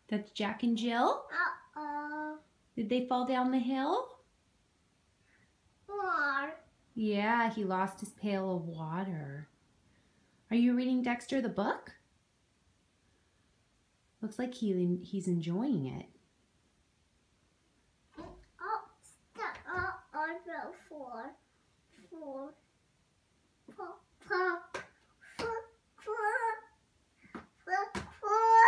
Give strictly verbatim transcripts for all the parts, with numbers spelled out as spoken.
That's Jack and Jill. Uh-oh. Did they fall down the hill? Water. Yeah, he lost his pail of water. Are you reading Dexter the book? Looks like he he's enjoying it. Oh, stop. Oh, on the floor. Four. Pop, pop. Four, four. Four, four.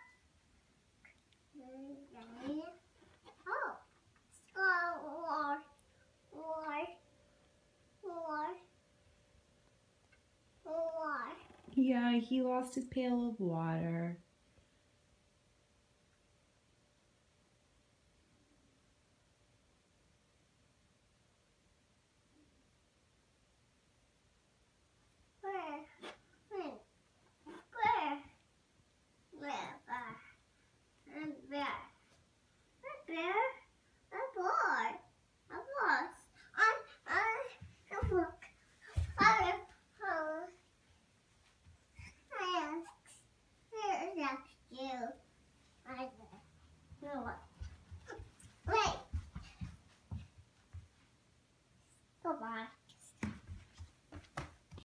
Oh, stop. War. War. War. War. Yeah, he lost his pail of water. Where? Where? Where? Where? And there. There. A boy. A boss. I. I. A book. I. Oh. I asked. I asked you. I. No what? Wait. Goodbye.